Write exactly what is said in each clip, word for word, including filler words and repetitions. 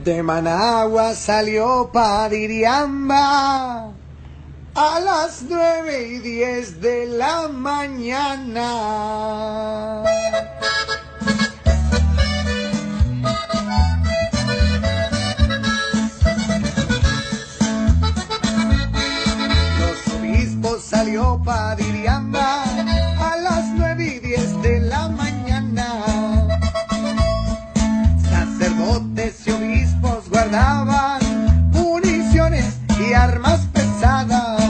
De Managua salió pa' Diriamba a las nueve y diez de la mañana. Los obispos salió pa' Diriamba a las nueve y diez de la mañana. Sacerdotes y obispos guardaban municiones y armas pesadas,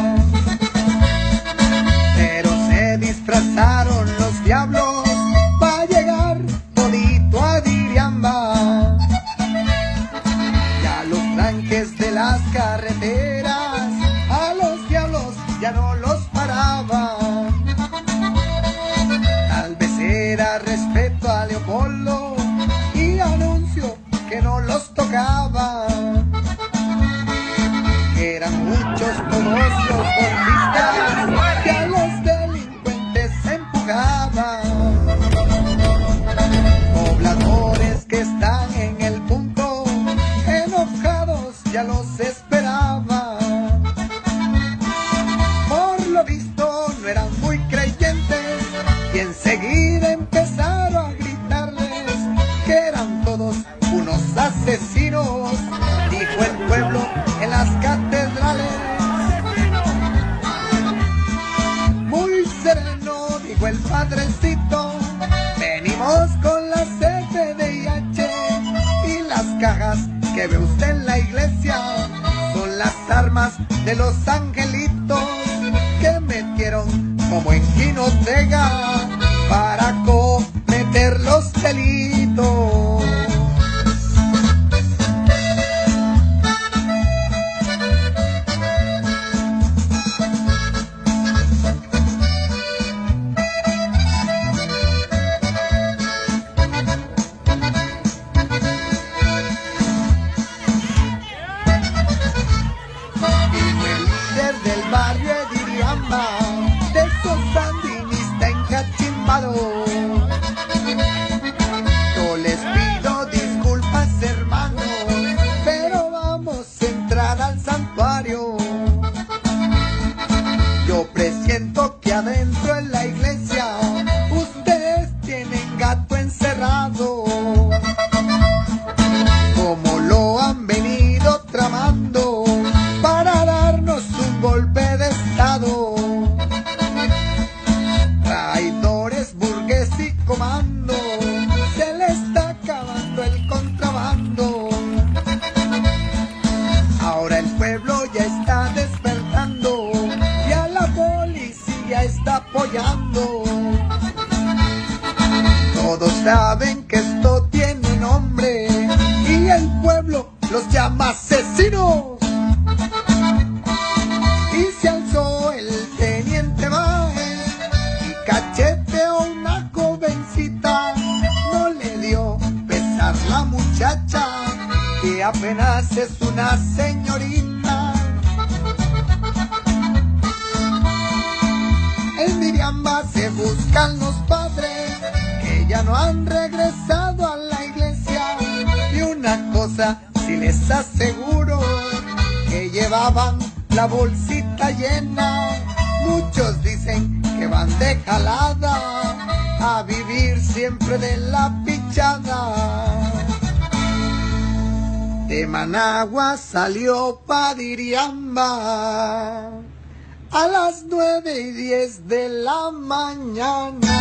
pero se disfrazaron los diablos para llegar todito a Diriamba. Ya los tanques de las carreteras a los diablos ya no los paraban. Tal vez era respeto a Leopoldo y anuncio que no los tocaba. Eran muchos todos los golpistas que a los delincuentes empujaban. Pobladores que están en el punto, enojados ya los esperaban. Por lo visto no eran muy creyentes y enseguida empezaron a gritarles que eran todos unos asesinos, dijo el pueblo en las catedrales. Muy sereno, dijo el padrecito, venimos con la C P D I H y las cajas que ve usted en la iglesia son las armas de los angelitos que metieron como en Jinotega para cometer los delitos. Barrio de Diriamba, de esos sandinistas encachimbados. Yo les pido disculpas, hermanos, pero vamos a entrar al santuario. Yo presiento que adentro en la iglesia ustedes tienen gato encerrado. Como lo han venido tramando para darnos un golpe de estado. Traidores, burgués y comando, se le está acabando el contrabando. Ahora el pueblo ya está despertando y a la policía está apoyando. Todos saben que esto tiene nombre y el pueblo los llama asesinos. Y se alzó el teniente Baez y cacheteó una jovencita. No le dio pesar la muchacha, que apenas es una señorita. En Diriamba se buscan los padres que ya no han regresado a la iglesia. Y una cosa sí les aseguro, que llevaban la bolsita llena. Muchos dicen que van de jalada a vivir siempre de la pichada. De Managua salió pa' Diriamba a las nueve y diez de la mañana.